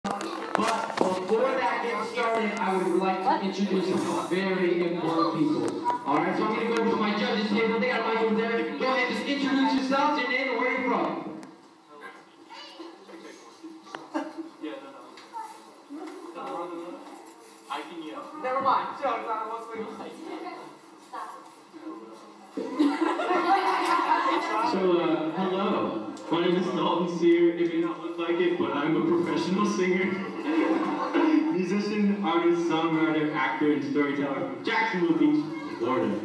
But before that gets started, I would like to introduce some very important people. Alright, so I'm going to go over to my judges table. They got a mic over there. Go ahead, just introduce yourselves, your name, and where you're from. Never mind. So, hello. My name is Dalton Sear. It may not look like it, but I'm a professional singer, musician, artist, songwriter, actor, and storyteller from Jacksonville Beach, Florida.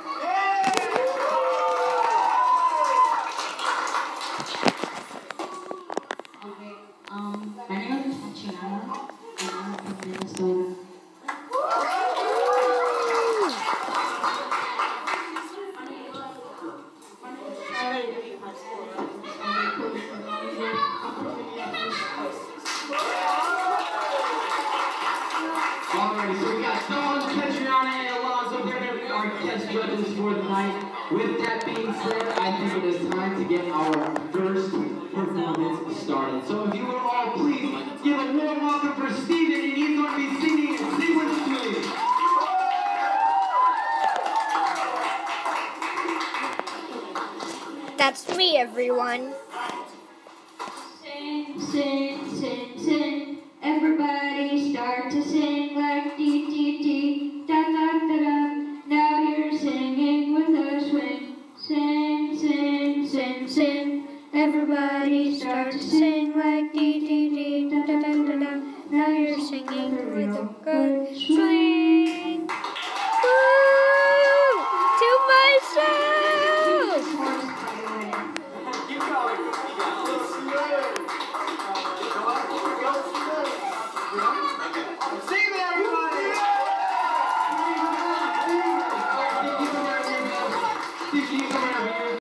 Okay, my name is Tatiana, and I'm from Minnesota. Alright, so we got Dawn, Catriona, and Alonzo. They're going to be our guest judges for the night. With that being said, I think it is time to get our first performance started. So if you would all please give a warm welcome for Steven, and he's going to be singing Sing With Me. That's me, everyone. Sing, sing, sing, sing. Everybody start to sing like dee dee dee, da da da da. Now you're singing with a swing. Sing, sing, sing, sing. Everybody start to sing like dee dee dee, da da da da da. Now you're singing with a good swing. Woo! To myself! Keep going. Sing there, everybody! Steve, can you come around here?